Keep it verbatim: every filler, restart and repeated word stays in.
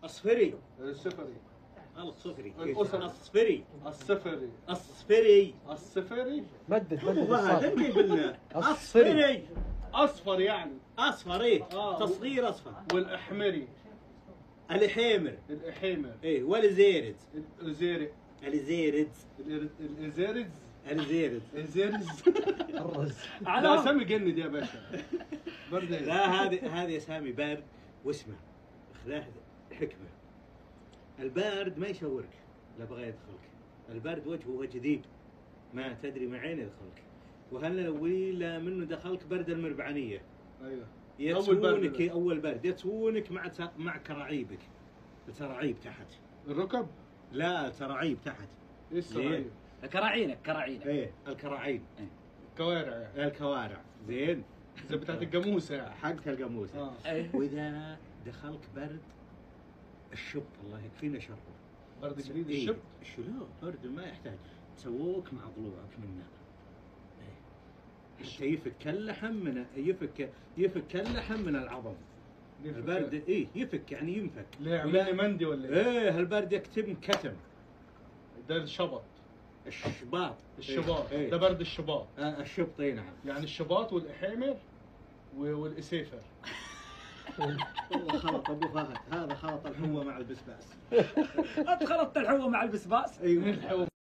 اصفري. الصفري. الصفري. الأسري. الصفري. الصفري. الصفري. الصفري. مدد هو مدد هذا الصاد. اللي قلنا. الصفري. اصفري. اصفر يعني. اصفر ايه آه. تصغير اصفر. والاحمري. الحيمر. الاحيمر. ايه والزيرد. الازيرق. الزيرد. الازيرز. الزيرد. الازيرز. الرز. لا اسامي جند يا باشا. برد. لا هذه هذه اسامي بارد واسمه خلاه حكمه. البارد ما يشورك لا بغى يدخلك. البارد وجهه وجه ذيب ما تدري مع عين يدخلك. وهلا ولا منه دخلك برد المربعانيه. ايوه. يتسونك اول برد يتسونك مع مع كراعيبك. التراعيب تحت. الركب. لا التراعيب تحت. ايه السراعيب؟ كراعينك كراعينك. ايه الكراعيب. كوارع يعني. الكوارع زين. زي بتاعت الجاموسه يعني. حقت الجاموسه. اه. واذا دخلك برد الشب الله يكفينا شره. برد جديد إيه؟ الشب. شو لا برد ما يحتاج تسووك مع ضلوعك منه. حتى يفك اللحم من يفك يفك اللحم من العظم. البرد ايه يفك يعني ينفك. ليه عملني مندي ولا ايه؟ ايه البرد يكتم كتم. ده الشبط. الشباط. الشباط. إيه؟ ده برد الشباط. آه الشبط اي نعم. يعني الشباط والاحامر والاسيفر. والله خلط ابو فهد هذا خلط الحوه مع البسباس. ادخلت الحوه مع البسباس. ايوه.